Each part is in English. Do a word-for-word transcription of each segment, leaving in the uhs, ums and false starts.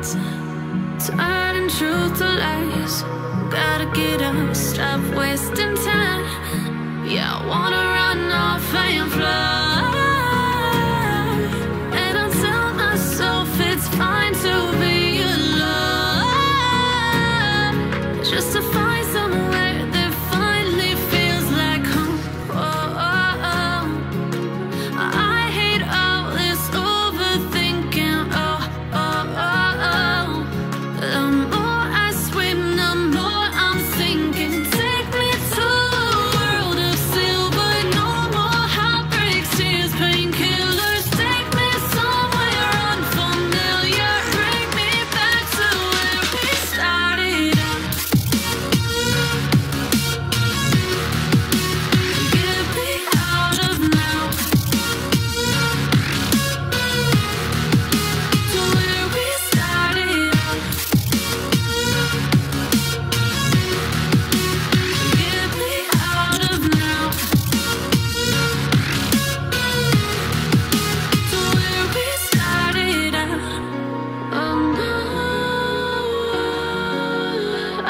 fights, turning truth to lies. Gotta get up, stop wasting time. Yeah, I wanna run off and fly. And I'll tell myself it's fine to be alone, just to find somewhere that finally feels like home. Oh, oh, oh. I hate all this overthinking. Oh, oh, oh, oh. The more I swim, the more I'm sinking. Take me to a world of silver. No more heartbreaks, tears, painkillers. Take me somewhere unfamiliar. Bring me back to where we started out. Get me out of now, to where we started out. Get me out of now, to where we started out. Oh no, oh,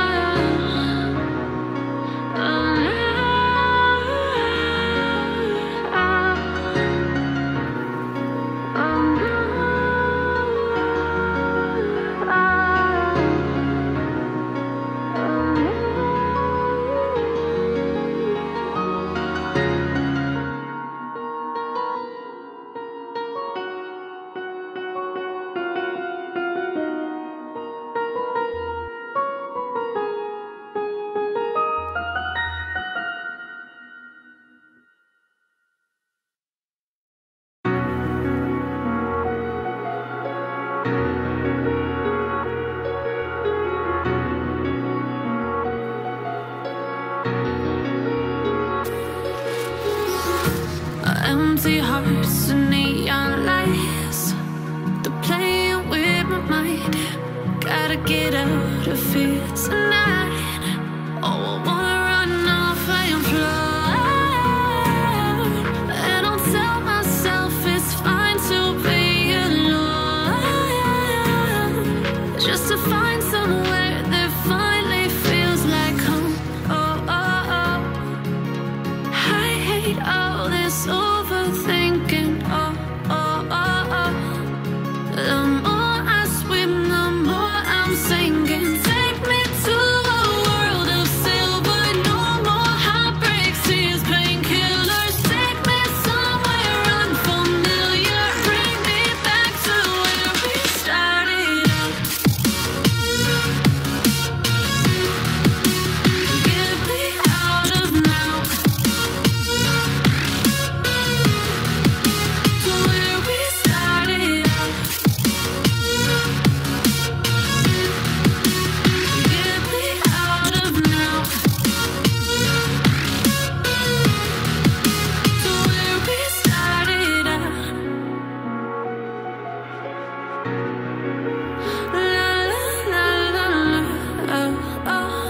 empty hearts and neon lights, they're playing with my mind. Gotta get out of here tonight. Oh, I wanna run off and fly. And I'll tell myself it's fine to be alone, just to find somewhere that finally feels like home. Oh, oh, oh. I hate all this overthinking. Oh, oh, oh, oh. The more I swim, the more I'm sinking. Take me to a world of silver. No more heartbreaks, tears, painkillers. Take me somewhere unfamiliar. Bring me back to where we started out. Get me out of now, to where we started out. Get me out of now, to where we started out. La la la la la, oh, oh.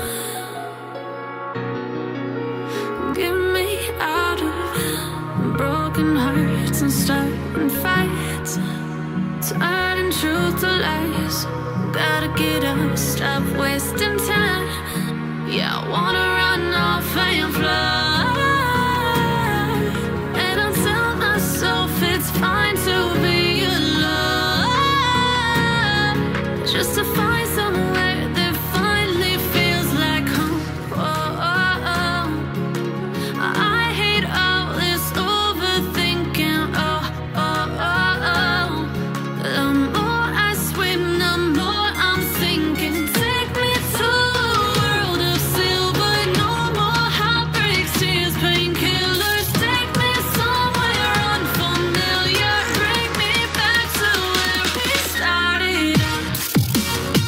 Get me out of broken hearts and starting fights, turning truth to lies. Gotta get up, stop wasting time. Yeah, I wanna run off and fly. And I'll tell myself it's fine to be alone, just to find somewhere that finally feels like home. Oh, oh, oh. I hate all this overthinking. Oh, oh, oh, oh. The more I swim, the more I'm sinking. Take me to a world of silver. No more heartbreaks, tears, painkillers. Take me somewhere unfamiliar. Bring me back to where we started out.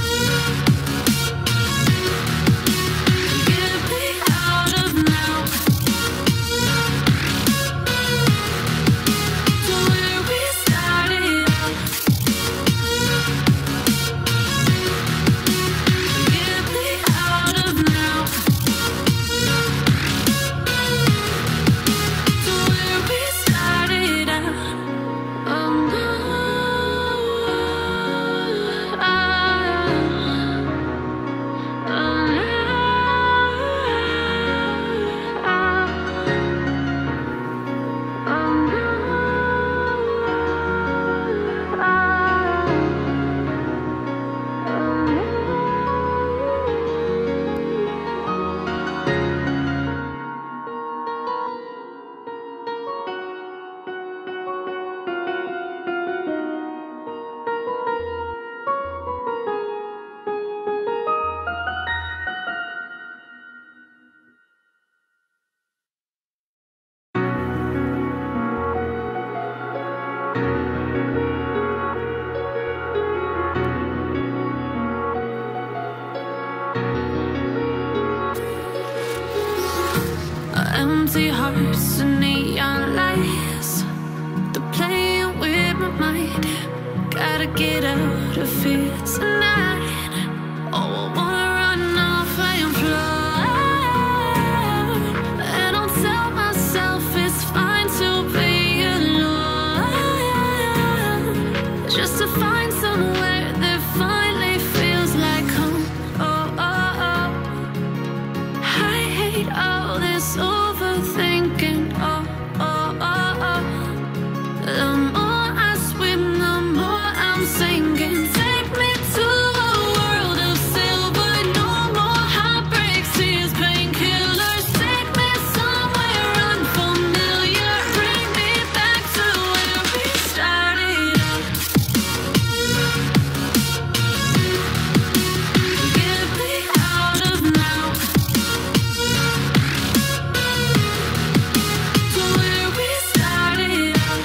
empty hearts and neon lights. They're playing with my mind. Gotta get out of here tonight. Oh, I wanna run off and fly. And I'll tell myself it's fine to be alone, just to find somewhere that finally feels like home. Oh, oh, oh. I hate all this overthinking. Oh, oh, oh, oh. The more I swim, the more I'm sinking. Take me to a world of silver. No more heartbreaks, tears, painkillers. Take me somewhere unfamiliar. Bring me back to where we started out. Get me out of now, to where we started out.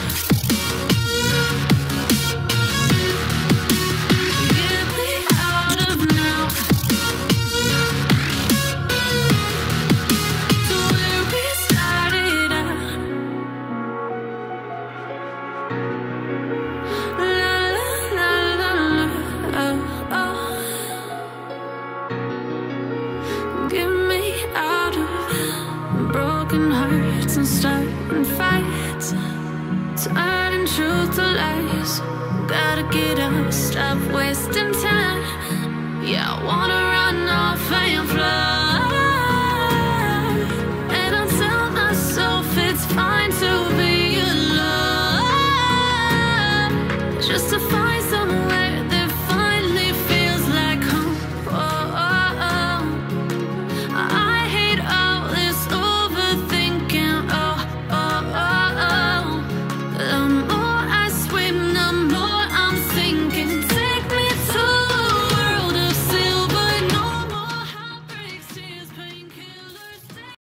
Get me out of now, to where we started out. La la la la la, oh, oh. Get me out of broken hearts and starting fights, turning truth to lies. Gotta get up, stop wasting time. Yeah, I wanna run off.